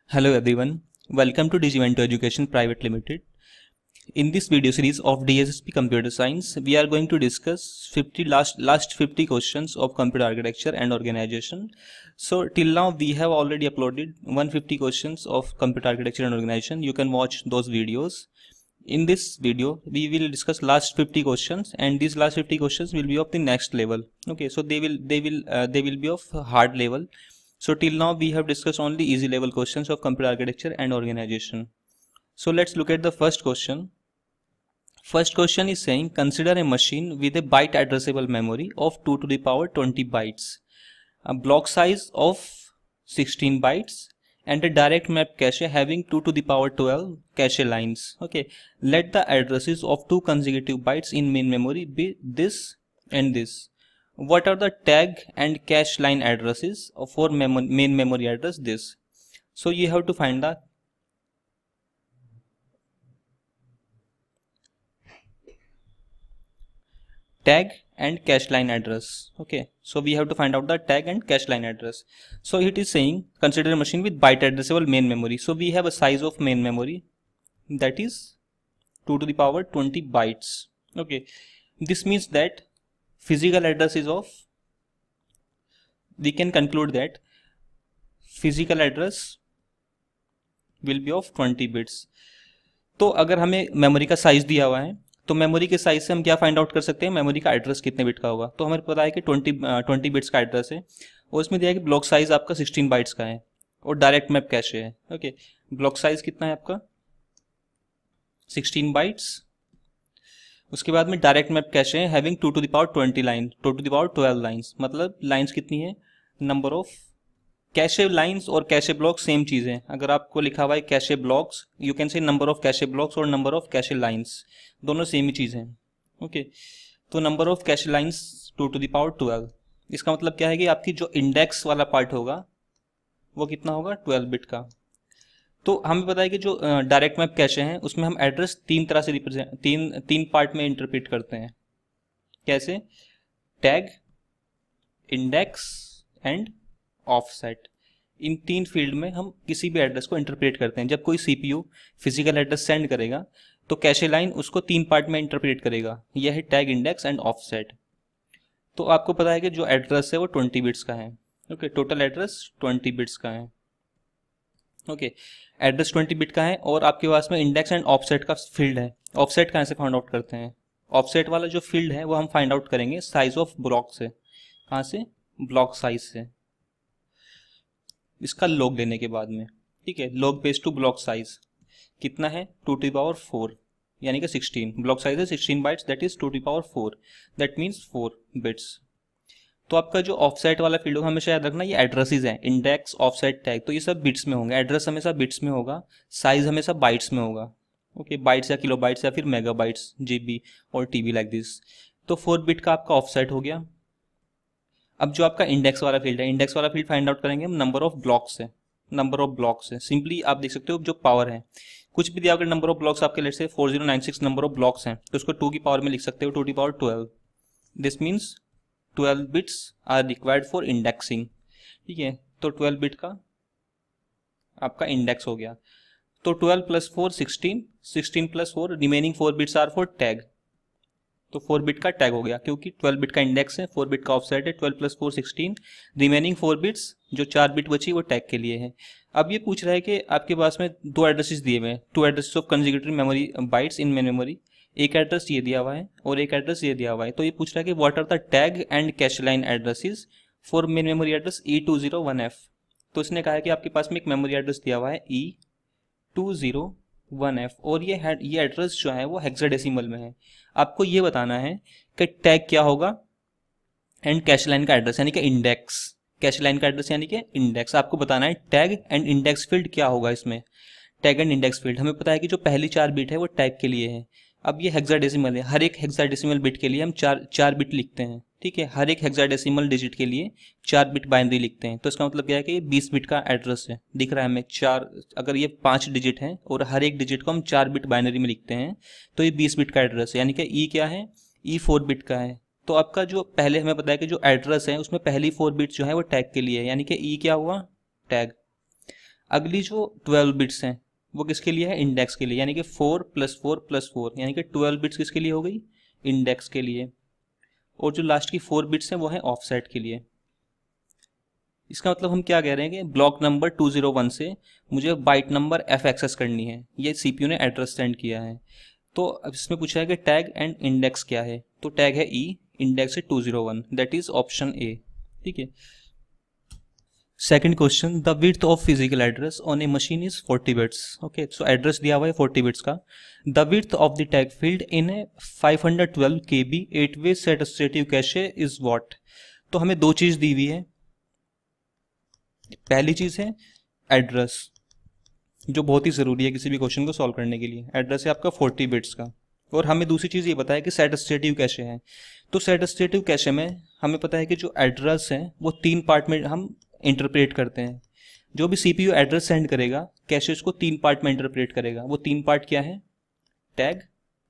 Hello everyone, welcome to Digimento Education Private Limited. In this video series of DSSSB Computer Science, we are going to discuss last 50 questions of computer architecture and organization. So till now we have already uploaded 150 questions of computer architecture and organization. You can watch those videos. In this video, we will discuss last 50 questions, and these last 50 questions will be of the next level. Okay, so they will be of hard level. So till now we have discussed only easy level questions of computer architecture and organization. So let's look at the first question. First question is saying, consider a machine with a byte addressable memory of 2 to the power 20 bytes, a block size of 16 bytes, and a direct map cache having 2 to the power 12 cache lines. Okay, let the addresses of two consecutive bytes in main memory be this and this. What are the tag and cache line addresses for main memory address this? So you have to find the tag and cache line address. Okay, so we have to find out the tag and cache line address. So it is saying consider a machine with byte addressable main memory. So we have a size of main memory that is 2 to the power 20 bytes. Okay, this means that physical address is of, we can conclude that physical address will be of 20 bits. तो अगर हमें memory का size दिया हुआ है तो memory के size से हम क्या फाइंड आउट कर सकते हैं, मेमोरी का एड्रेस कितने बिट का होगा. तो हमें पता है कि 20 बिट्स का एड्रेस है और इसमें दिया है कि ब्लॉक साइज आपका 16 बाइट्स का है और डायरेक्ट मैप कैशे है. ओके, ब्लॉक साइज कितना है आपका 16 बाइट्स. उसके बाद में डायरेक्ट मैप कैशे है having 2 to the power 20 line, 2 to the power 12 lines. मतलब लाइन्स कितनी है, नंबर ऑफ कैशे लाइन्स और कैशे ब्लॉक सेम चीज़ है. अगर आपको लिखा हुआ है cache blocks, you can say number of cache blocks और नंबर ऑफ कैशे लाइन्स, दोनों सेम ही चीज़ है. ओके, तो number of cache lines 2 to the power 12. इसका मतलब क्या है कि आपकी जो इंडेक्स वाला पार्ट होगा वो कितना होगा 12 बिट का. तो हमें पता है कि जो डायरेक्ट मैप कैशे हैं उसमें हम एड्रेस तीन तरह से रिप्रेजेंट तीन पार्ट में इंटरप्रेट करते हैं. कैसे, टैग, इंडेक्स एंड ऑफसेट. इन तीन फील्ड में हम किसी भी एड्रेस को इंटरप्रेट करते हैं. जब कोई सीपीयू फिजिकल एड्रेस सेंड करेगा तो कैशे लाइन उसको तीन पार्ट में इंटरप्रेट करेगा. यह है टैग, इंडेक्स एंड ऑफसेट. तो आपको पता है कि जो एड्रेस है वो 20 बिट्स का है. ओके, टोटल एड्रेस 20 बिट्स का है. ओके, एड्रेस 20 बिट का है और आपके पास में इंडेक्स एंड ऑफसेट का फील्ड है. ऑफसेट कहाँ से फाइंड आउट करते हैं, ऑफसेट वाला जो फील्ड है वो हम फाइंड आउट करेंगे साइज ऑफ ब्लॉक से. कहाँ से, ब्लॉक साइज से, इसका लॉग लेने के बाद में. ठीक है, log base two block size कितना है 2 to the power 4 यानी कि 16. ब्लॉक साइज है 16 bytes, that is 2 to the power 4, that means 4 bits. तो आपका जो ऑफसेट वाला फील्ड होगा हमेशा याद रखना ये एड्रेसेस हैं, इंडेक्स, ऑफसेट, टैग, तो ये सब बिट्स में होंगे. एड्रेस हमेशा बिट्स में होगा, साइज हमेशा बाइट्स में होगा. ओके, बाइट्स या किलो बाइट्स या फिर मेगा बाइट्स, जीबी और टीबी लाइक दिस. तो 4 बिट का आपका ऑफसेट हो गया. अब जो आपका इंडेक्स वाला फील्ड है, इंडेक्स वाला फील्ड फाइंड आउट करेंगे हम नंबर ऑफ ब्लॉक्स से. नंबर ऑफ ब्लॉक्स है, सिंपली आप देख सकते हो जो पावर है, कुछ भी दिया अगर नंबर ऑफ ब्लॉक्स आपके let say 4096 number of blocks हैं तो उसको 2 की पावर में लिख सकते हो 2 to the power 12. This means 12 bits are required for indexing. ठीक है, तो 12 बिट का आपका इंडेक्स हो गया. तो 12 + 4 16, 16 + 4 remaining 4 bits are for tag. तो 4 बिट का टैग हो गया क्योंकि 12 बिट का इंडेक्स है, 4 बिट का ऑफसेट है. 12 + 4 16, रिमेनिंग 4 बिट्स जो 4 बिट बची वो टैग के लिए है. अब ये पूछ रहा है कि आपके पास में दो एड्रेसेस दिए हुए हैं, 2 addresses of consecutive memory bytes in main memory. एक एड्रेस ये दिया हुआ है और एक एड्रेस ये दिया हुआ है. तो ये पूछ रहा है कि what are the tag and cache line addresses for main memory address E201F. तो इसने कहा है कि आपके पास में एक मेमोरी एड्रेस दिया हुआ है E201F और ये एड्रेस जो है वो हेक्साडेसिमल में है. आपको ये बताना है कि टैग क्या होगा एंड कैश लाइन का एड्रेस यानी कि इंडेक्स, कैश लाइन का एड्रेस यानी कि इंडेक्स. आपको बताना है टैग एंड इंडेक्स फील्ड क्या होगा इसमें. टैग एंड इंडेक्स फील्ड हमें पता है कि जो पहली 4 बिट है वो टैग के लिए है. अब ये हेक्साडेसिमल है, हर एक हेक्साडेसिमल बिट के लिए हम 4 बिट लिखते हैं. ठीक है, हर एक हेक्साडेसिमल डिजिट के लिए 4 बिट बाइनरी लिखते हैं. तो इसका मतलब क्या है कि ये 20 बिट का एड्रेस है. दिख रहा है हमें 4, अगर ये 5 डिजिट है और हर एक डिजिट को हम 4 बिट बाइनरी में लिखते हैं तो ये 20 बिट का एड्रेस है. यानी कि ई क्या है, ई 4 बिट का है. तो आपका जो पहले हमें पता है कि जो एड्रेस है उसमें पहली 4 बिट्स जो है वो टैग के लिए है, यानी कि ई क्या हुआ, टैग. अगली जो 12 बिट्स हैं वो किसके लिए है, इंडेक्स के लिए, यानी कि 4 + 4 + 4 यानी कि 12 बिट्स किसके लिए हो गई, इंडेक्स के लिए। और जो लास्ट की 4 बिट्स हैं वो हैं ऑफसेट के लिए। इसका मतलब हम क्या कह रहे हैं कि ब्लॉक नंबर 201 से मुझे बाइट नंबर f एक्सेस करनी है, ये सीपीयू ने एड्रेस सेंड किया है। तो अब इसमें पूछा है कि टैग एंड इंडेक्स क्या है, तो टैग है ई, इंडेक्स है 201, दैट इज ऑप्शन ए। ठीक है। Second question, the width of physical address on a machine is 40 bits. Okay, so address दिया हुआ है 40 बिट्स का। The width of the tag field in a 512 KB 8-वे set associative cache is what. तो हमें दो चीज दी हुई है। पहली चीज है एड्रेस, जो बहुत ही जरूरी है किसी भी क्वेश्चन को सॉल्व करने के लिए। एड्रेस है आपका 40 बिट्स का। और हमें दूसरी चीज ये पता है कि सेट एसोसिएटिव कैशे है। तो सेट एसोसिएटिव कैशे में हमें पता है कि जो एड्रेस है वो 3 पार्ट में हम इंटरप्रेट करते हैं। जो भी सीपीयू एड्रेस सेंड करेगा कैशे उसको 3 पार्ट में इंटरप्रेट करेगा। वो 3 पार्ट क्या है, टैग,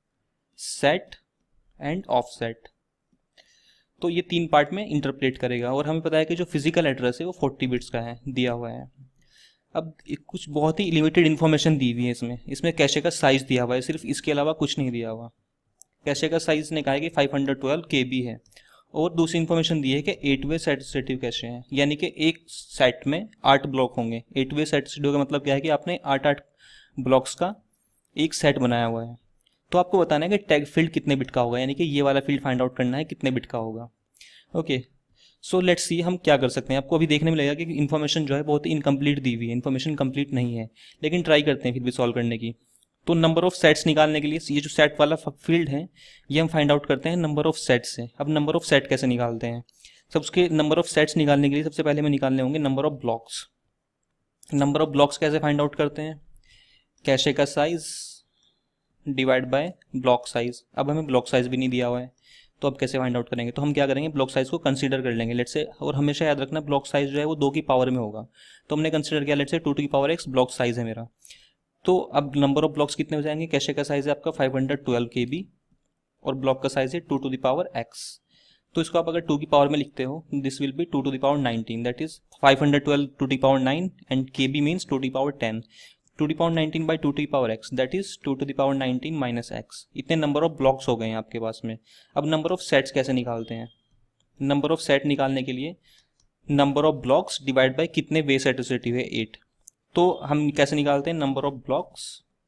सेट एंड ऑफसेट। तो ये 3 पार्ट में इंटरप्रेट करेगा। और हमें पता है कि जो फिजिकल एड्रेस है वो 40 बिट्स का है, दिया हुआ है। अब कुछ बहुत ही लिमिटेड इन्फॉर्मेशन दी हुई है इसमें कैशे का साइज दिया हुआ है सिर्फ, इसके अलावा कुछ नहीं दिया हुआ। कैशे का साइज ने कहा है कि 512 KB है। और दूसरी इन्फॉर्मेशन दी है कि 8-वे सेट एसोसिएटिव कैशे हैं, यानी कि एक सेट में 8 ब्लॉक होंगे। 8-वे सेट एसोसिएटिव का मतलब क्या है कि आपने 8 ब्लॉक्स का एक सेट बनाया हुआ है। तो आपको बताना है कि टैग फील्ड कितने बिट का होगा, यानी कि ये वाला फील्ड फाइंड आउट करना है कितने बिट का होगा। ओके, सो लेट्स सी हम क्या कर सकते हैं। आपको अभी देखने में लगेगा कि इन्फॉर्मेशन जो है बहुत ही इनकम्प्लीट दी हुई है, इन्फॉर्मेशन कंप्लीट नहीं है, लेकिन ट्राई करते हैं फिर भी सॉल्व करने की। तो नंबर ऑफ सेट्स निकालने के लिए ये जो सेट वाला फील्ड है ये हम फाइंड आउट करते हैं नंबर ऑफ सेट्स से। अब नंबर ऑफ सेट कैसे निकालते हैं, सबके नंबर ऑफ सेट्स निकालने के लिए सबसे पहले हमें निकालने होंगे number of blocks. Number of blocks कैसे फाइंड आउट करते हैं, कैशे का size divide by block size. अब हमें ब्लॉक साइज भी नहीं दिया हुआ है, तो अब कैसे फाइंड आउट करेंगे। तो हम क्या करेंगे, ब्लॉक साइज को कंसीडर कर लेंगे लेट्स से। और हमेशा याद रखना ब्लॉक साइज जो है वो 2 की पावर में होगा। तो हमने कंसीडर किया let's say 2 to the power x block size है मेरा। तो अब नंबर ऑफ ब्लॉक्स कितने हो जाएंगे, कैशे का साइज है आपका 512 KB और ब्लॉक का साइज है 2 to the power x। तो इसको आप अगर 2 की पावर में लिखते हो this will be 2 to the power 19, that is 512 to the power 9 and KB means 2 to the power 10। 2 to the power 19 by 2 to the power x, that is 2 to the power 19 minus x। इतने number of blocks हो गए हैं आपके पास में। अब number of sets कैसे निकालते हैं, नंबर ऑफ सेट निकालने के लिए number of blocks divide by कितने वे सेट एसोसिएटिव है 8। तो हम कैसे निकालते हैं, number of blocks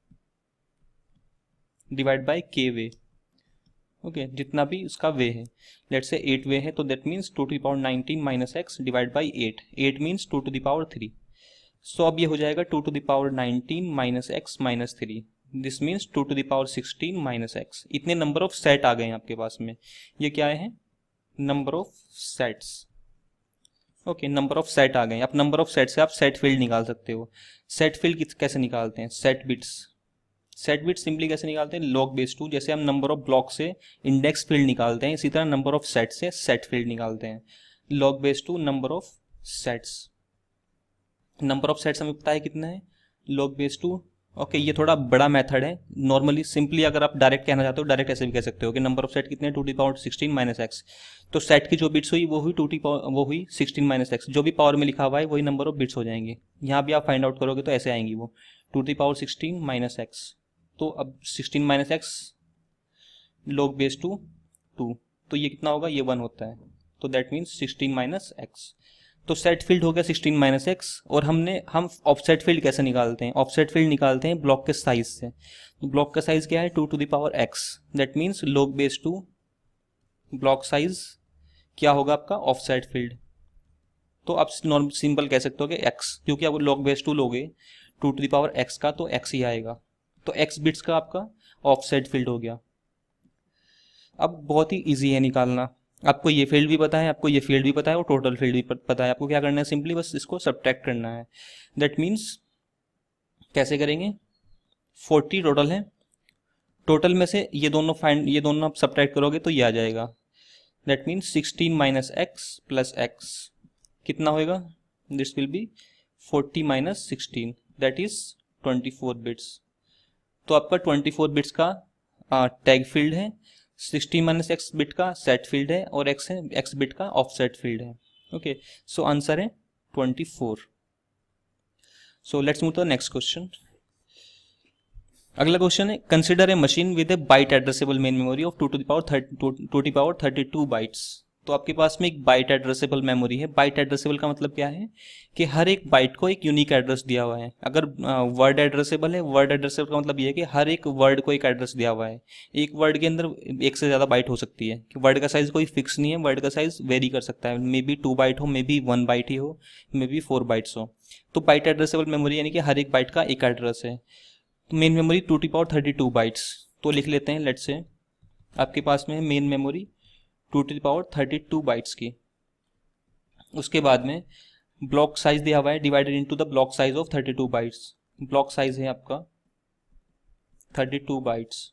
divide by k way. Okay, जितना भी उसका वे है, लेट्स से 8 वे है तो that means 2 to the power 19 minus x divide by 8। 8 means 2 to the power 3। So अब ये हो जाएगा 2 to the power 19 minus x minus 3, this means 2 to the power 16 minus x। इतने नंबर ऑफ सेट आ गए हैं आपके पास में। ये क्या है, number of sets. Okay, number of set आ गए। अब नंबर ऑफ सेट से आप सेट फील्ड निकाल सकते हो। सेट फील्ड कैसे निकालते हैं, set bits. Set bits simply कैसे निकालते हैं, log base 2। जैसे हम नंबर ऑफ ब्लॉक से इंडेक्स फील्ड निकालते हैं, इसी तरह नंबर ऑफ सेट से सेट फील्ड निकालते हैं। log base 2 number of sets. Number of sets हमें पता है कितना है, log base 2। ओके, ये थोड़ा बड़ा मेथड है। नॉर्मली सिंपली अगर आप डायरेक्ट कहना चाहते हो डायरेक्ट ऐसे भी कह सकते हो कि नंबर ऑफ सेट कितने, 2 to the power 16 minus x। तो सेट की जो बिट्स हुई वो हुई 2 to the power, वो हुई 16 minus x। जो भी पावर में लिखा हुआ है वही नंबर ऑफ बिट्स हो जाएंगे। यहाँ भी आप फाइंड आउट करोगे तो ऐसे आएंगी वो 2 to the power 16 minus x। तो अब 16 minus x log base 2 2, तो ये कितना होगा, ये 1 होता है। तो दैट मीन्स 16 minus x। तो सेट फील्ड हो गया 16 minus x। और हम ऑफसेट फील्ड कैसे निकालते हैं, ऑफसेट फील्ड निकालते हैं ब्लॉक के साइज से। तो ब्लॉक का साइज क्या है, 2 to the power x, that means log base 2 block size क्या होगा आपका, ऑफसेट फील्ड। तो आप नॉर्मल सिंपल कह सकते हो कि x, क्योंकि आप log base 2 लोगे 2 to the power x का तो x ही आएगा। तो x बिट्स का आपका ऑफसेट फील्ड हो गया। अब बहुत ही इजी है निकालना। आपको ये फील्ड भी पता है, आपको ये फील्ड भी पता है और टोटल फील्ड भी पता है। आपको क्या करना है, सिंपली बस इसको सब्ट्रैक्ट करना है। दैट मीन्स कैसे करेंगे, 40 टोटल है, टोटल में से ये दोनों आप सब्ट्रैक्ट करोगे तो ये आ जाएगा। That means 16 minus x plus x कितना होएगा, this will be 40 minus 16, that is 24 bits. तो आपका 24 बिट्स का टैग फील्ड है, 16 minus x बिट का सेट फील्ड है और x बिट का ऑफसेट फील्ड है। ओके, सो आंसर है 24। So let's move to the next question. अगला क्वेश्चन है, consider a machine with a byte addressable main memory of 2 to the power 32 bytes. तो आपके पास में एक बाइट एड्रेसेबल मेमोरी है। बाइट एड्रेसेबल का मतलब क्या है कि हर एक बाइट को एक यूनिक एड्रेस दिया हुआ है। अगर वर्ड एड्रेसेबल है, वर्ड एड्रेसेबल का मतलब ये है कि हर एक वर्ड को एक एड्रेस दिया हुआ है। एक वर्ड के अंदर एक से ज़्यादा बाइट हो सकती है कि वर्ड का साइज कोई फिक्स नहीं है, वर्ड का साइज वेरी कर सकता है। मे बी 2 बाइट हो, मे बी 1 बाइट ही हो, मे बी 4 बाइट्स हो। तो बाइट एड्रेसेबल मेमोरी यानी कि हर एक बाइट का एक एड्रेस है। तो main memory 2 to the power 32 bytes, तो लिख लेते हैं। लेट्स से आपके पास में है main memory 2 to the power 32 bytes की। उसके बाद में ब्लॉक साइज दिया हुआ है divided into the block size of 32 bytes. Block size है आपका 32 बाइट्स।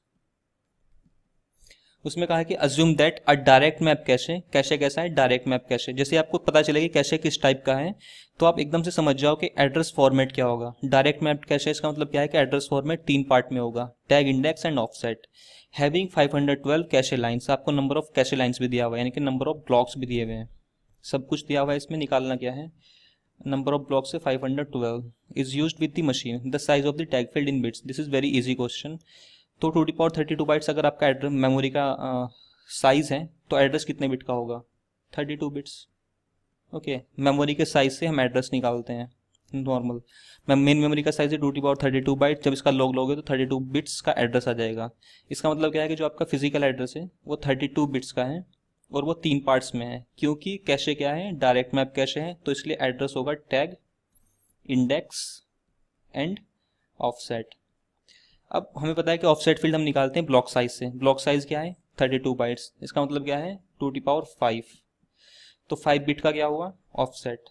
उसमें कहा है कि assume that a direct map cache, cache कैसा है, डायरेक्ट मैप कैशे। जैसे आपको पता चलेगा कैशे किस टाइप का है तो आप एकदम से समझ जाओ कि एड्रेस फॉर्मेट क्या होगा। डायरेक्ट मैप कैशे इसका मतलब क्या है कि एड्रेस फॉर्मेट 3 पार्ट में होगा, tag, index and offset. Having 512 cache lines, आपको नंबर ऑफ कैशे लाइन्स भी दिया हुआ है, यानी कि नंबर ऑफ ब्लॉक्स भी दिए हुए हैं। सब कुछ दिया हुआ है, इसमें निकालना क्या है, नंबर ऑफ ब्लॉक्स से 512 is used with the machine, the size of the tag field in bits. This is very easy question. तो 2 to the power 32 बाइट्स अगर आपका एड्रेस मेमोरी का साइज है तो एड्रेस कितने बिट का होगा, 32 बिट्स। ओके, मेमोरी के साइज से हम एड्रेस निकालते हैं नॉर्मल। मेन मेमोरी का साइज है 2 to the power 32 बाइट। जब इसका लॉग लोगे तो 32 बिट्स का एड्रेस आ जाएगा। इसका मतलब क्या है कि जो आपका फिजिकल एड्रेस है वो 32 बिट्स का है और वो 3 पार्ट्स में है, क्योंकि कैशे क्या है, डायरेक्ट मैप कैशे है, तो इसलिए एड्रेस होगा टैग, इंडेक्स एंड ऑफसेट। अब हमें पता है कि ऑफसेट फील्ड हम निकालते हैं ब्लॉक साइज से। ब्लॉक साइज क्या है, 32 बाइट्स। इसका मतलब क्या है, 2 to the power 5। तो 5 बिट का क्या हुआ, ऑफसेट।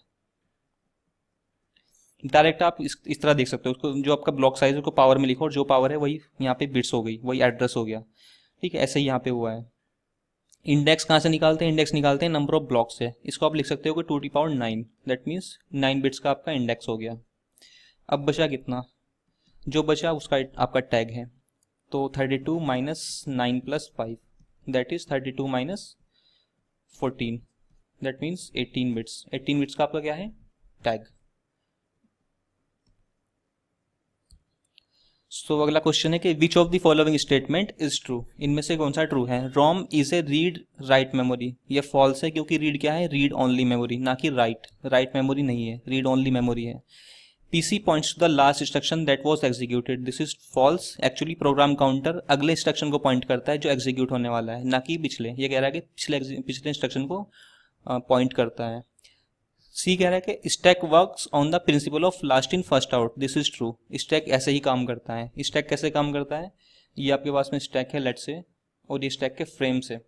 डायरेक्ट आप इस तरह देख सकते हो उसको, जो आपका ब्लॉक साइज है उसको पावर में लिखो और जो पावर है वही यहाँ पे बिट्स हो गई, वही एड्रेस हो गया। ठीक है, ऐसे ही यहाँ पे हुआ है। इंडेक्स कहाँ से निकालते हैं, इंडेक्स निकालते हैं नंबर ऑफ ब्लॉक से। इसको आप लिख सकते हो कि 2 to the power 9, that means 9 bits का आपका इंडेक्स हो गया। अब बचा कितना, जो बचा उसका आपका टैग है। तो 32 minus 9 plus 5 that is 32 minus 14, that means 18 bits. 18 bits का आपका क्या है, टैग। सो अगला क्वेश्चन है कि which of the following statement is true, इनमें से कौन सा ट्रू है। ROM is a read write memory, ये फॉल्स है क्योंकि रीड क्या है, रीड ओनली मेमोरी, ना कि राइट मेमोरी नहीं है, रीड ओनली मेमोरी है। PC points to the last instruction that was executed, this is false। Actually program counter अगले इंस्ट्रक्शन को पॉइंट करता है जो एग्जीक्यूट होने वाला है, ना कि पिछले। ये कह रहा है कि पिछले इंस्ट्रक्शन को पॉइंट करता है। C कह रहा है कि stack works on the principle of last in first out, this is true. Stack ऐसे ही काम करता है। स्टैक कैसे काम करता है, ये आपके पास में स्टैक है लेट से, और ये स्टैक के फ्रेम से।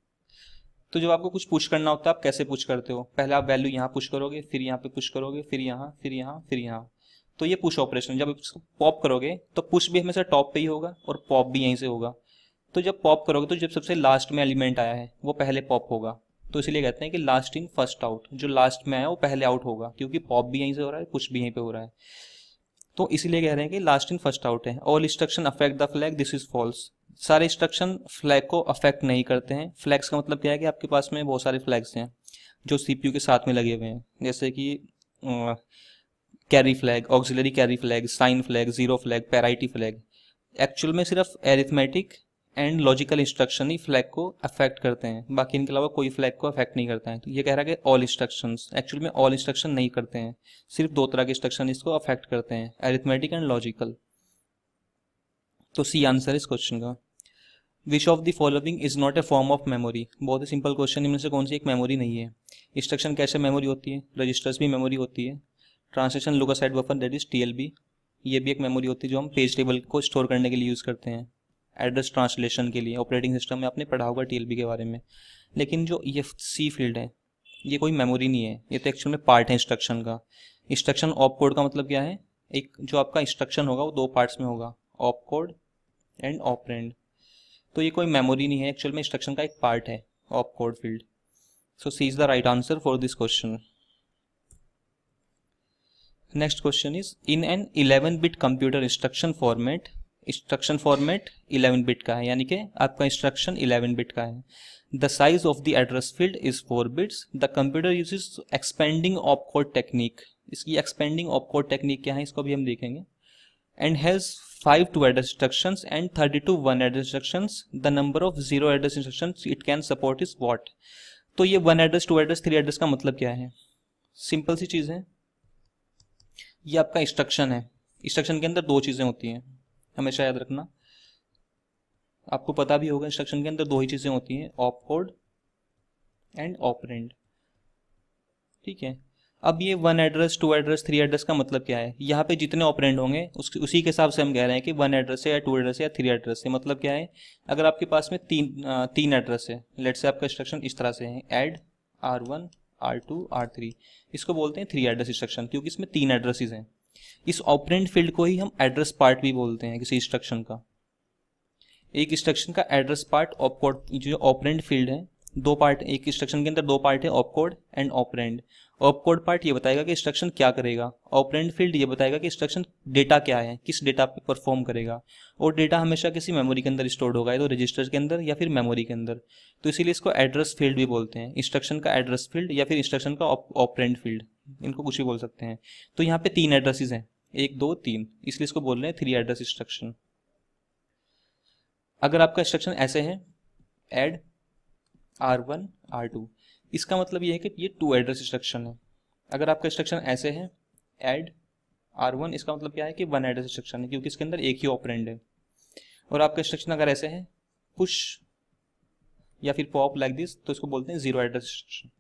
तो जब आपको कुछ पुश करना होता है आप कैसे पुश करते हो, पहले आप वैल्यू यहाँ पुश करोगे, फिर यहाँ पे पुश करोगे, फिर यहाँ, फिर यहाँ, फिर यहाँ। तो ये पुश ऑपरेशन, जब इसको पॉप करोगे तो पुश भी हमेशा टॉप पे ही होगा और पॉप भी यहीं से होगा। तो जब पॉप करोगे तो जब सबसे लास्ट में एलिमेंट आया है वो पहले पॉप होगा। तो इसलिए कहते हैं कि लास्ट इन फर्स्ट आउट, जो लास्ट में आया वो पहले आउट होगा, क्योंकि पॉप भी यहीं से हो रहा है, पुश भी यहीं पे हो रहा है। तो इसीलिए कह रहे हैं कि लास्ट इन फर्स्ट आउट है। All instruction affect the flag, this is false. सारे इंस्ट्रक्शन फ्लैग को अफेक्ट नहीं करते हैं। फ्लैग्स का मतलब क्या है कि आपके पास में बहुत सारे फ्लैग्स हैं जो CPU के साथ में लगे हुए हैं, जैसे कि carry flag, auxiliary carry flag, sign flag, zero flag, parity flag. Actual में सिर्फ एरिथमेटिक एंड लॉजिकल इंस्ट्रक्शन ही फ्लैग को अफेक्ट करते हैं, बाकी इनके अलावा कोई फ्लैग को अफेक्ट नहीं करता है। तो ये कह रहा है कि ऑल इंस्ट्रक्शंस, एक्चुअल में ऑल इंस्ट्रक्शन नहीं करते हैं, सिर्फ 2 तरह के इंस्ट्रक्शन इसको अफेक्ट करते हैं, एरिथमेटिक एंड लॉजिकल। तो सी आंसर इस क्वेश्चन का। Which of the following is not a form of memory, बहुत ही सिंपल क्वेश्चन, इनमें से कौन सी एक मेमोरी नहीं है। इंस्ट्रक्शन कैसे मेमोरी होती है, रजिस्टर्स भी मेमोरी होती है। Translation look aside buffer that is TLB, ये भी एक मेमोरी होती है जो हम पेज टेबल को स्टोर करने के लिए यूज़ करते हैं। एड्रेस ट्रांसलेशन के लिए ऑपरेटिंग सिस्टम में आपने पढ़ा होगा TLB के बारे में। लेकिन जो ये C फील्ड है ये कोई मेमोरी नहीं है, ये तो एक्चुअल में पार्ट है इंस्ट्रक्शन का। इंस्ट्रक्शन ऑप कोड का मतलब क्या है, एक जो आपका इंस्ट्रक्शन होगा वो 2 पार्ट्स में होगा, ऑप कोड एंड ऑपरेंड। तो ये कोई मेमोरी नहीं है, एक्चुअल में इंस्ट्रक्शन का एक पार्ट है op code field. So C is the right answer for this question. Next question is in an 11 bit computer instruction format 11 bit का है, यानी कि आपका इंस्ट्रक्शन 11 बिट का है। The size of the address field is 4 bits. The computer uses expanding op code technique, इसकी expanding opcode technique क्या है इसको भी हम देखेंगे। And has 5 2 address instructions and 32 1 address instructions, the number of 0 address instructions it can support is what. तो ये 1 address 2 address 3 address का मतलब क्या है? सिंपल सी चीज़ है, ये आपका इंस्ट्रक्शन है। इंस्ट्रक्शन के अंदर दो चीज़ें होती हैं, हमेशा याद रखना, आपको पता भी होगा इंस्ट्रक्शन के अंदर दो ही चीज़ें होती हैं, ऑपकोड एंड ऑपरेंड। ठीक है, अब ये 1 एड्रेस 2 एड्रेस 3 एड्रेस का मतलब क्या है? यहाँ पे जितने ऑपरेंड होंगे उसी के हिसाब से हम कह रहे हैं कि 1 एड्रेस है या 2 एड्रेस है या 3 एड्रेस है। मतलब क्या है, अगर आपके पास में तीन एड्रेस है, लेट से आपका इंस्ट्रक्शन इस तरह से है, ऐड R1 R2 R3, इसको बोलते हैं 3 एड्रेस इंस्ट्रक्शन, क्योंकि इसमें 3 एड्रेसेस हैं। इस ऑपरेंड फील्ड को ही हम एड्रेस पार्ट भी बोलते हैं किसी इंस्ट्रक्शन का। एक इंस्ट्रक्शन का एड्रेस पार्ट ऑपकोड, जो ऑपरेंड फील्ड है, दो पार्ट, एक इंस्ट्रक्शन के अंदर दो पार्ट है, opcode and operand. Opcode part ये बताएगा कि इंस्ट्रक्शन क्या करेगा, ऑपरेंड फील्ड ये बताएगा कि इंस्ट्रक्शन डेटा क्या है, किस डेटा पे परफॉर्म करेगा, और डेटा हमेशा किसी मेमोरी के अंदर स्टोर्ड होगा, तो रजिस्टर के अंदर या फिर मेमोरी के अंदर। तो इसीलिए इसको एड्रेस फील्ड भी बोलते हैं, इंस्ट्रक्शन का एड्रेस फील्ड या फिर इंस्ट्रक्शन का ऑपरेंड फील्ड, इनको कुछ भी बोल सकते हैं। तो यहाँ पे 3 एड्रेसेस हैं, 1 2 3, इसलिए इसको बोल रहे हैं 3 एड्रेस इंस्ट्रक्शन। अगर आपका इंस्ट्रक्शन ऐसे है, ऐड R1 R2, इसका मतलब ये है कि ये 2 एड्रेस इंस्ट्रक्शन है। अगर आपका इंस्ट्रक्शन ऐसे है, ऐड R1, इसका मतलब क्या है कि 1 एड्रेस इंस्ट्रक्शन है, क्योंकि इसके अंदर एक ही ऑपरेंड है। और आपका इंस्ट्रक्शन अगर ऐसे है, पुश या फिर पॉप लाइक दिस, तो इसको बोलते हैं 0 एड्रेस इंस्ट्रक्शन।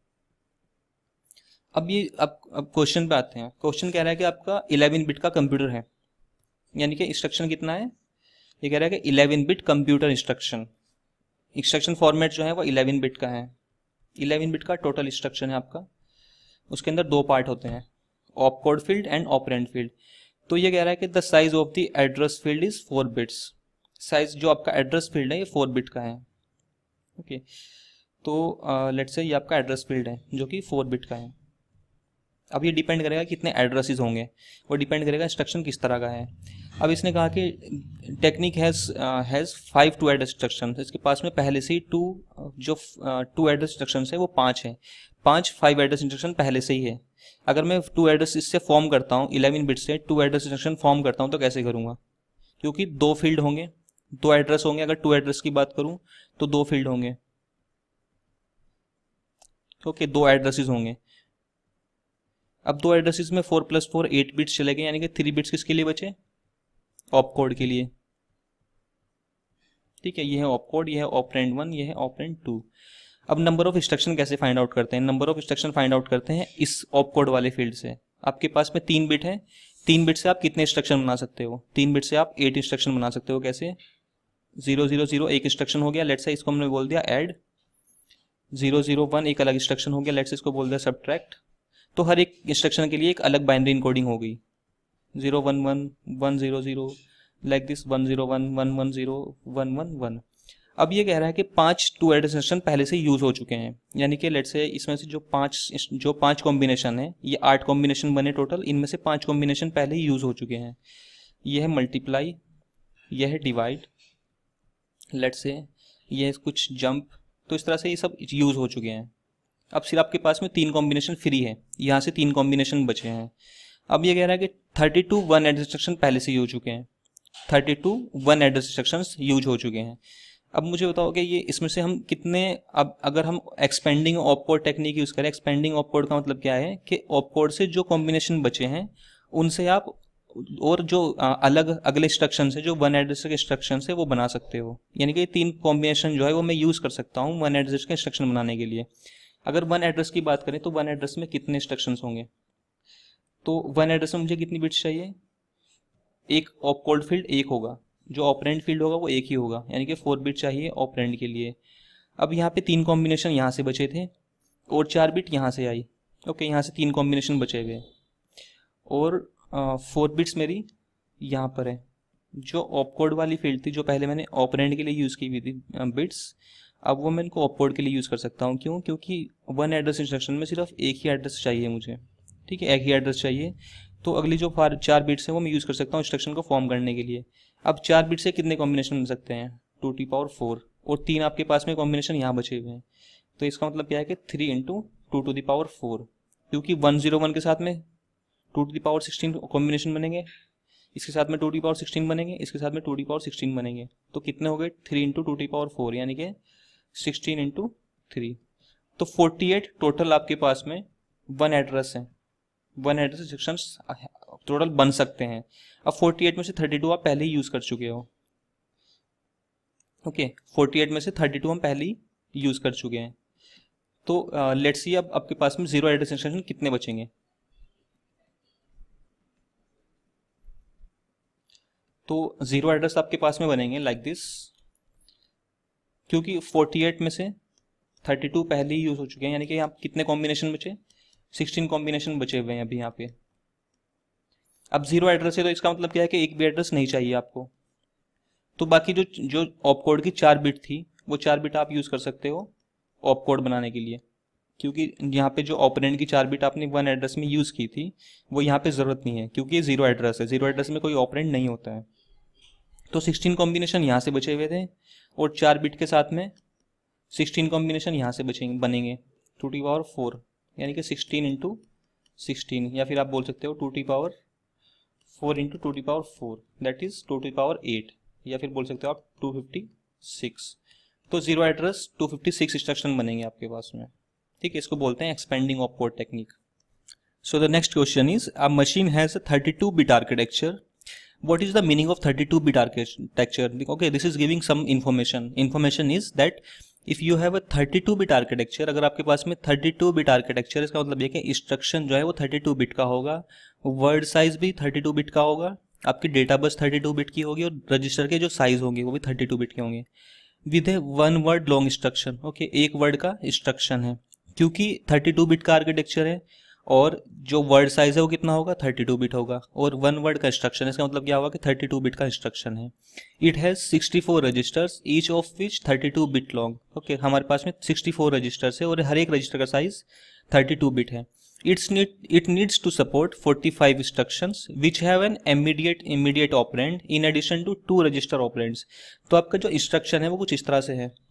अब क्वेश्चन पे आते हैं। क्वेश्चन कह रहा है कि आपका 11 बिट का कंप्यूटर है, यानी कि इंस्ट्रक्शन कितना है, ये कह रहा है कि 11 bit computer instruction. Instruction format जो है वो 11 बिट का है। 11 बिट का टोटल इंस्ट्रक्शन है आपका, उसके अंदर दो पार्ट होते हैं, opcode field and operand field. तो ये कह रहा है कि the size of the address field is 4 bits. Size जो आपका एड्रेस फील्ड है ये 4 बिट का है। ओके, तो लेट्स से ये आपका एड्रेस फील्ड है जो कि 4 बिट का है। अब ये डिपेंड करेगा कितने एड्रेसेस होंगे, वो डिपेंड करेगा इंस्ट्रक्शन किस तरह का है। अब इसने कहा कि टेक्निक हैज़ 5 2 एड्रेस इंस्ट्रक्शन, इसके पास में पहले से ही 2 एड्रेस इंस्ट्रक्शन है वो 5 है, 5 एड्रेस इंस्ट्रक्शन पहले से ही है। अगर मैं 2 एड्रेस इससे फॉर्म करता हूँ, 11 बिट से 2 एड्रेस इंस्ट्रक्शन फॉर्म करता हूँ, तो कैसे करूँगा? क्योंकि 2 फील्ड होंगे, 2 एड्रेस होंगे। अगर 2 एड्रेस की बात करूँ तो 2 फील्ड होंगे, ओके, 2 एड्रेसेस होंगे। अब 2 एड्रेसेस में 4 + 4 8 बिट्स चले गए, यानी कि 3 बिट्स किसके लिए बचे? ऑपकोड के लिए। ठीक है, ये है ऑपकोड, ये है ऑपरेंड 1, ये है ऑपरेंड 2। अब नंबर ऑफ इंस्ट्रक्शन कैसे फाइंड आउट करते हैं? Number of instruction find out करते हैं इस ऑपकोड वाले फील्ड से। आपके पास में 3 बिट है, 3 बिट से आप कितने इंस्ट्रक्शन बना सकते हो? 3 बिट से आप 8 इंस्ट्रक्शन बना सकते हो। कैसे? 0 0 0 एक इंस्ट्रक्शन हो गया, लेट्स से इसको हमने बोल दिया ऐड। 0 0 1 एक अलग इंस्ट्रक्शन हो गया, लेट्स से इसको बोल दिया सब्ट्रैक्ट। तो हर एक इंस्ट्रक्शन के लिए एक अलग बाइनरी इनकोडिंग हो गई, 0 1 1 1 0 0 लाइक दिस, 1 0 1 1 1 0 1 1 1। अब ये कह रहा है कि 5 2 एड्रेस इंस्ट्रक्शन पहले से यूज हो चुके हैं, यानी कि लेट्स से इसमें से जो पांच कॉम्बिनेशन है, ये 8 कॉम्बिनेशन बने टोटल, इनमें से 5 कॉम्बिनेशन पहले ही यूज हो चुके हैं। ये है मल्टीप्लाई, ये है डिवाइड, लेट्स से ये है कुछ जंप, तो इस तरह से ये सब यूज हो चुके हैं। अब सिर्फ आपके पास में 3 कॉम्बिनेशन फ्री है, यहाँ से 3 कॉम्बिनेशन बचे हैं। अब ये कह रहा है कि 32 1 एड्रेस इंस्ट्रक्शन पहले से यूज हो चुके हैं, 32 1 एड्रेस इंस्ट्रक्शंस यूज हो चुके हैं। अब मुझे बताओ कि ये इसमें से हम कितने, अब अगर हम एक्सपेंडिंग ऑपकोड टेक्निक यूज़ करें, एक्सपेंडिंग ऑपकोड का मतलब क्या है कि ऑपकोड से जो कॉम्बिनेशन बचे हैं उनसे आप और जो अलग अगले इंस्ट्रक्शन है, जो 1 एड्रेस के इंस्ट्रक्शन है, वो बना सकते हो। यानी कि 3 कॉम्बिनेशन जो है वो मैं यूज़ कर सकता हूँ 1 एड्रेस के इंस्ट्रक्शन बनाने के लिए। अगर 1 एड्रेस की बात करें तो 1 एड्रेस में कितने इंस्ट्रक्शंस होंगे? तो 1 एड्रेस में मुझे कितनी बिट्स चाहिए? एक ऑपकोड फील्ड एक होगा, जो ऑपरेंड फील्ड होगा वो एक ही होगा, यानी कि 4 बिट चाहिए ऑपरेंड के लिए। अब यहाँ पे 3 कॉम्बिनेशन यहाँ से बचे थे और 4 बिट यहाँ से आई, ओके, यहाँ से 3 कॉम्बिनेशन बचे हुए और 4 बिट्स मेरी यहाँ पर है। जो ऑपकोड वाली फील्ड थी, जो पहले मैंने ऑपरेंड के लिए यूज़ की हुई थी बिट्स, अब वो मैं इनको ऑपकोड के लिए यूज़ कर सकता हूँ। क्यों? क्योंकि 1 एड्रेस इंस्ट्रक्शन में सिर्फ एक ही एड्रेस चाहिए मुझे, ठीक है, एक ही एड्रेस चाहिए। तो अगली जो 4 बिट्स है वो मैं यूज़ कर सकता हूँ इंस्ट्रक्शन को फॉर्म करने के लिए। अब 4 बिट से कितने कॉम्बिनेशन बन सकते हैं? 2⁴, और 3 आपके पास में कॉम्बिनेशन यहाँ बचे हुए हैं। तो इसका मतलब क्या है कि 3 × 2⁴, क्योंकि 1 0 1 के साथ में 2^16 कॉम्बिनेशन बनेंगे, इसके साथ में 2^16 बनेंगे, इसके साथ में 2^16 बनेंगे, तो कितने हो गए 3 × 2^4 यानी कि 16 × 3। तो 48 टोटल आपके पास में वन एड्रेस है, वन एड्रेस इंस्ट्रक्शंस टोटल बन सकते हैं। अब 48 में से 32 आप पहले ही यूज़ कर चुके हो। ओके 48 में से 32 हम पहले ही यूज़ कर चुके हैं। तो लेट्स सी अब आपके पास में जीरो एड्रेस इंस्ट्रक्शन कितने बचेंगे। तो जीरो एड्रेस आपके पास में बनेंगे लाइक दिस, क्योंकि 48 में से 32 पहले ही यूज हो चुके हैं, यानी कि यहाँ कितने कॉम्बिनेशन बचे 16 कॉम्बिनेशन बचे हुए हैं अभी यहाँ पे। अब जीरो एड्रेस है तो इसका मतलब क्या है कि एक भी एड्रेस नहीं चाहिए आपको, तो बाकी जो ऑपकोड की 4 बिट थी वो 4 बिट आप यूज कर सकते हो ऑपकोड बनाने के लिए, क्योंकि यहाँ पे जो ऑपरेंड की 4 बिट आपने वन एड्रेस में यूज की थी वो यहाँ पे जरूरत नहीं है, क्योंकि ये जीरो एड्रेस है, जीरो एड्रेस में कोई ऑपरेंड नहीं होता है। तो 16 कॉम्बिनेशन यहाँ से बचे हुए थे और 4 बिट के साथ में 16 कॉम्बिनेशन यहाँ से बनेंगे 2^4 यानी कि 16 × 16, या फिर आप बोल सकते हो 2^4 × 2^4 दैट इज 2^8, या फिर बोल सकते हो आप 256। तो जीरो एड्रेस 256 इंस्ट्रक्शन बनेंगे आपके पास में, ठीक है। इसको बोलते हैं expanding opcode technique. So the next question is a machine has a 32 bit architecture, what is the meaning of 32 bit architecture? Okay, this is giving some information is that if you have a 32 bit architecture, अगर आपके पास में 32 bit architecture, इसका मतलब ये कि instruction जो है वो 32 बिट का होगा, वर्ड साइज भी 32 बिट का होगा, आपकी डेटा बस 32 बिट की होगी और रजिस्टर के जो साइज होंगे वो भी 32 बिट के होंगे, with a one word long instruction. Okay, एक वर्ड का इंस्ट्रक्शन है, क्योंकि 32 बिट का आर्किटेक्चर है और जो वर्ड साइज है वो कितना होगा 32 बिट होगा, और वन वर्ड का इंस्ट्रक्शन है, इसका मतलब क्या होगा कि 32 बिट का इंस्ट्रक्शन है। It has 64 registers each of which 32 bit long. Okay, हमारे पास में 64 रजिस्टर्स है और हर एक रजिस्टर का साइज 32 बिट है। It needs to support 45 instructions which have an immediate operand in addition to 2 register operands. तो आपका जो इंस्ट्रक्शन है वो कुछ इस तरह से है।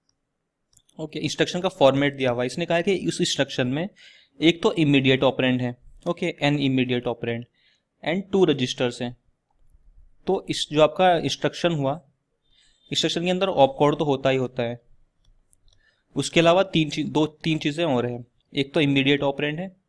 ओके, इंस्ट्रक्शन का फॉर्मेट दिया हुआ है, इसने कहा है कि इस इंस्ट्रक्शन में एक तो इमीडिएट ऑपरेंड है, okay, an immediate operand and 2 registers हैं। तो इस जो आपका इंस्ट्रक्शन हुआ, इंस्ट्रक्शन के अंदर ऑपकोड तो होता ही होता है, उसके अलावा तीन चीजें और हैं। एक तो इमीडिएट ऑपरेंड है,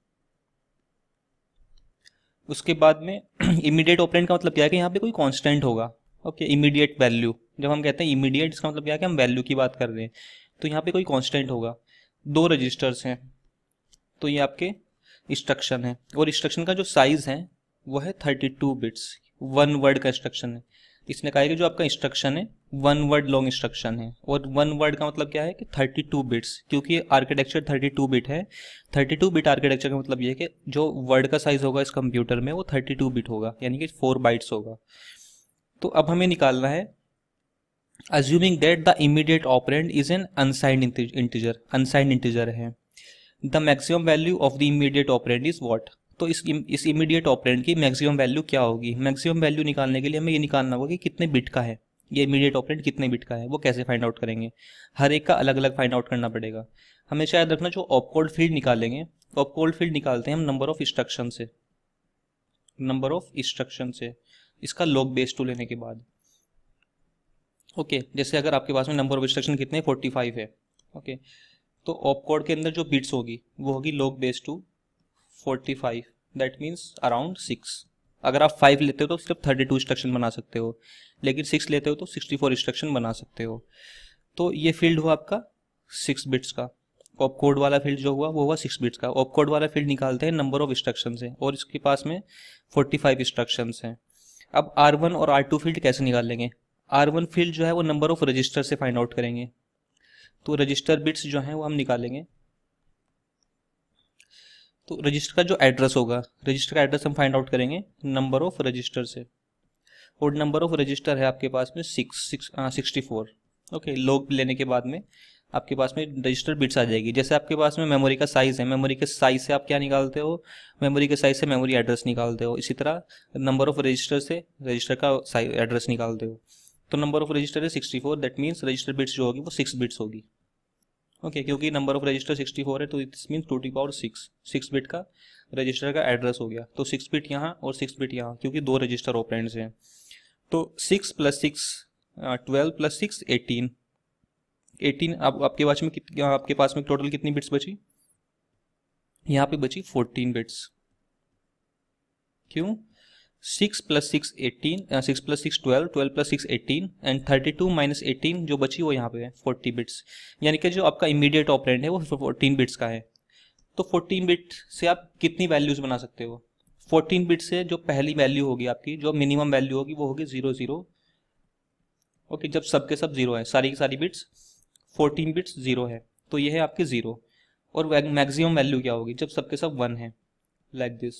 उसके बाद में इमीडिएट ऑपरेंड का मतलब क्या है कि यहाँ पे कोई कांस्टेंट होगा। ओके, इमीडिएट वैल्यू, जब हम कहते हैं इमीडिएट इसका मतलब क्या है कि हम वैल्यू की बात कर रहे हैं, तो यहाँ पे कोई कांस्टेंट होगा। 2 रजिस्टर्स हैं, तो ये आपके इंस्ट्रक्शन है, और इंस्ट्रक्शन का जो साइज है वो है 32 बिट्स, वन वर्ड का इंस्ट्रक्शन है। इसने कहा है कि जो आपका इंस्ट्रक्शन है वन वर्ड लॉन्ग इंस्ट्रक्शन है, और वन वर्ड का मतलब क्या है कि 32 बिट्स, क्योंकि आर्किटेक्चर 32 बिट है। 32 बिट आर्किटेक्चर का मतलब ये है कि जो वर्ड का साइज होगा इस कंप्यूटर में वो 32 बिट होगा, यानी कि 4 बाइट्स होगा। तो अब हमें निकालना है assuming that the immediate operand is an unsigned integer है, the maximum value of the immediate operand is what. तो इस इमीडिएट ऑपरेंड की मैक्सिमम वैल्यू क्या होगी। मैक्सिमम वैल्यू निकालने के लिए हमें ये निकालना होगा कि कितने बिट का है ये इमीडिएट ऑपरेंड, कितने बिट का है। वो कैसे फाइंड आउट करेंगे, हर एक का अलग अलग फाइंड आउट करना पड़ेगा। हमेशा याद रखना, जो ऑपकोड फील्ड निकालेंगे, ऑपकोड फील्ड निकालते हैं हम नंबर ऑफ इंस्ट्रक्शन से, नंबर ऑफ इंस्ट्रक्शन से, इसका लॉग बेस 2 लेने के बाद। ओके, जैसे अगर आपके पास में नंबर ऑफ इंस्ट्रक्शन कितने 45 है, ओके, तो ऑपकोड के अंदर जो बिट्स होगी वो होगी log base 2 45, that means around 6। अगर आप 5 लेते हो तो सिर्फ 32 इंस्ट्रक्शन बना सकते हो, लेकिन 6 लेते हो तो 64 इंस्ट्रक्शन बना सकते हो। तो ये फील्ड हुआ आपका 6 बिट्स का, ऑपकोड वाला फील्ड जो हुआ वो हुआ 6 बिट्स का। ऑपकोड वाला फील्ड निकालते हैं नंबर ऑफ इंस्ट्रक्शन से, और इसके पास में 45 इंस्ट्रक्शन हैं। अब R1 और R2 फील्ड कैसे निकाल लेंगे। R1 फील्ड जो है वो नंबर ऑफ रजिस्टर से फाइंड आउट करेंगे, तो रजिस्टर बिट्स जो हैं वो हम निकालेंगे। तो रजिस्टर का जो एड्रेस होगा, रजिस्टर का एड्रेस हम फाइंड आउट करेंगे नंबर ऑफ रजिस्टर से, और नंबर ऑफ रजिस्टर है आपके पास में 64। ओके, लॉग लेने के बाद में आपके पास में रजिस्टर बिट्स आ जाएगी। जैसे आपके पास में मेमोरी का साइज है, मेमोरी के साइज से आप क्या निकालते हो, मेमोरी के साइज से मेमोरी एड्रेस निकालते हो। इसी तरह नंबर ऑफ रजिस्टर से रजिस्टर का साइज एड्रेस निकालते हो। तो नंबर ऑफ रजिस्टर है 64, दैट मीन्स रजिस्टर बिट्स जो होगी वो 6 बिट्स होगी। ओके, क्योंकि नंबर ऑफ रजिस्टर 64 है तो इट्स मीन 2⁶ बिट का रजिस्टर का एड्रेस हो गया। तो 6 बिट यहाँ और 6 बिट यहाँ, क्योंकि 2 रजिस्टर ऑपरेंड्स हैं। तो 6 + 6 12 + 6 18। अब आपके पास में टोटल कितनी बिट्स बची? यहाँ पे बची 14 बिट्स। क्यों? 6 + 6 18, 6 + 6 12, 12 + 6 18 एंड 32 - 18 जो बची वो यहाँ पे है 40 बिट्स। यानी कि जो आपका इमीडिएट ऑपरेंड है वो 14 बिट्स का है। तो 14 बिट से आप कितनी वैल्यूज बना सकते हो? 14 बिट से जो पहली वैल्यू होगी आपकी, जो मिनिमम वैल्यू होगी वो होगी 0 0। ओके, जब सबके सब 0 है, सारी की सारी बिट्स 14 बिट्स 0 है, तो ये है आपके 0। और मैक्सिमम वैल्यू क्या होगी? जब सबके सब 1 है, लाइक दिस।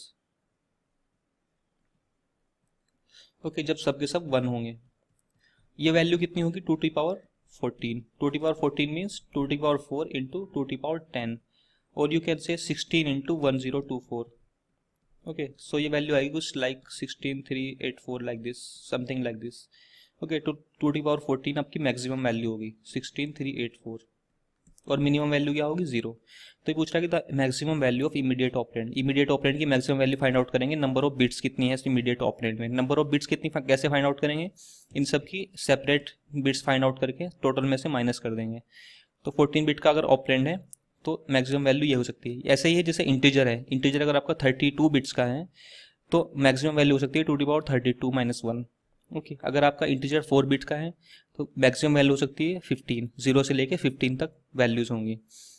ओके, जब सबके सब 1 होंगे, ये वैल्यू कितनी होगी? 2⁴। 2⁴ मीन्स 2⁴ इंटू 2⁻10, और यू कैन से 16 इंटू 1024। ओके, सो ये वैल्यू आएगी कुछ like 16384 like this, something like this. Okay, तो 2⁴ आपकी मैक्सिमम वैल्यू होगी 16384, और मिनिमम वैल्यू क्या होगी? 0। तो ये पूछ रहा है कि the maximum value of immediate operand. Immediate operand की मैक्सिमम वैल्यू फाइंड आउट करेंगे। नंबर ऑफ बिट्स कितनी है इमीडिएट ऑपरेंड में? नंबर ऑफ बिट्स कितनी कैसे फाइंड आउट करेंगे? इन सब की सेपरेट बिट्स फाइंड आउट करके टोटल में से माइनस कर देंगे। तो 14 बिट का अगर ऑपरेंड है तो मैक्सिमम वैल्यू ये हो सकती है। ऐसे ही है जैसे इंटीजर है, इंटीजर अगर आपका 32 बिट्स का है तो मैक्सिमम वैल्यू हो सकती है 2⁻32 - 1। ओके, अगर आपका इंटीजर 4 बिट का है तो मैक्सिमम वैल्यू हो सकती है 15, 0 से लेके 15 तक वैल्यूज होंगी।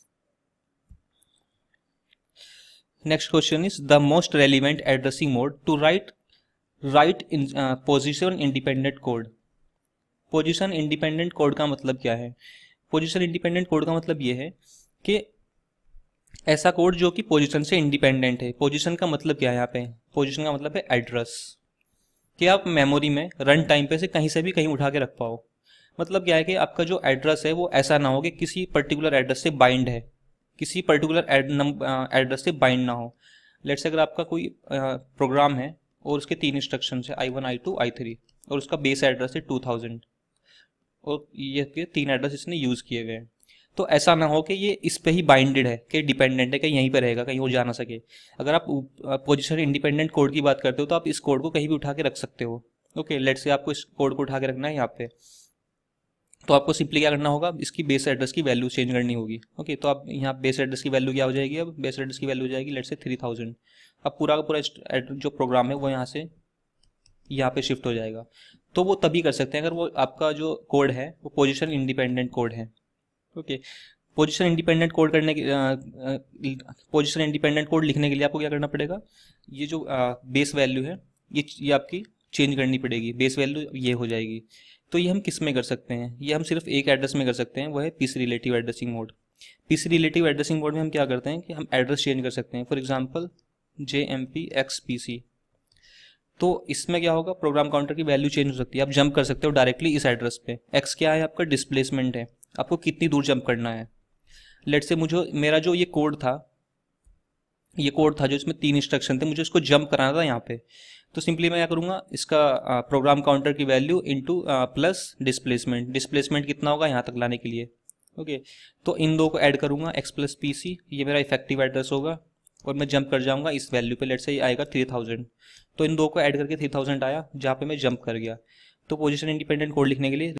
Next question is the most relevant addressing mode to write in position independent code. Position independent code का मतलब क्या है? पोजीशन इंडिपेंडेंट कोड का मतलब ये है कि ऐसा कोड जो कि पोजीशन से इंडिपेंडेंट है। पोजीशन का मतलब क्या है? यहाँ पे पोजीशन का मतलब है एड्रेस, कि आप मेमोरी में रन टाइम पे से कहीं से भी कहीं उठा के रख पाओ। मतलब क्या है कि आपका जो एड्रेस है वो ऐसा ना हो कि किसी पर्टिकुलर एड्रेस से बाइंड है, किसी पर्टिकुलर एड्रेस से बाइंड ना हो। लेट्स से अगर आपका कोई प्रोग्राम है और उसके 3 इंस्ट्रक्शन है I1 I2 I3, और उसका बेस एड्रेस है 2000, और ये 3 एड्रेस इसने यूज़ किए गए हैं, तो ऐसा ना हो कि ये इस पे ही बाइंडेड है, कि डिपेंडेंट है, कि यहीं पे रहेगा, कहीं वो जा ना सके। अगर आप पोजीशन इंडिपेंडेंट कोड की बात करते हो तो आप इस कोड को कहीं भी उठा के रख सकते हो। ओके, लेट्स से आपको इस कोड को उठा के रखना है यहाँ पे, तो आपको सिंपली क्या करना होगा? इसकी बेस एड्रेस की वैल्यू चेंज करनी होगी। ओके, तो आप यहाँ बेस एड्रेस की वैल्यू क्या हो जाएगी? अब बेस एड्रेस की वैल्यू हो जाएगी लेट्स से 3000। अब पूरा का पूरा जो प्रोग्राम है वो यहाँ से यहाँ पे शिफ्ट हो जाएगा। तो वो तभी कर सकते हैं अगर वो आपका जो कोड है वो पोजीशन इंडिपेंडेंट कोड है। Okay, position independent code position independent code लिखने के लिए आपको क्या करना पड़ेगा? ये जो बेस वैल्यू है ये आपकी चेंज करनी पड़ेगी, बेस वैल्यू ये हो जाएगी। तो ये हम किस में कर सकते हैं? ये हम सिर्फ एक एड्रेस में कर सकते हैं, वो है PC relative addressing mode. PC relative addressing mode में हम क्या करते हैं कि हम एड्रेस चेंज कर सकते हैं। फॉर एग्जांपल JMP XPC, तो इसमें क्या होगा? प्रोग्राम काउंटर की वैल्यू चेंज हो सकती है, आप जंप कर सकते हो डायरेक्टली इस एड्रेस पे। एक्स क्या है? आपका डिस्प्लेसमेंट है, आपको कितनी दूर जंप करना है। लेट्स से मेरा जो ये कोड था जो इसमें 3 इंस्ट्रक्शन थे, मुझे इसको जंप कराना था यहाँ पे। तो सिंपली मैं क्या करूँगा? इसका प्रोग्राम काउंटर की वैल्यू इंटू प्लस डिस्प्लेसमेंट कितना होगा यहाँ तक लाने के लिए। ओके, तो इन दो को ऐड करूँगा, X + PC, ये मेरा इफेक्टिव एड्रेस होगा, और मैं जंप कर जाऊँगा इस वैल्यू पे। लेट्स से ये आएगा 3000, तो इन दो को ऐड करके 3000 आया जहाँ पे मैं जंप कर गया। तो पोजीशन इंडिपेंडेंट कोड लिखने के लिए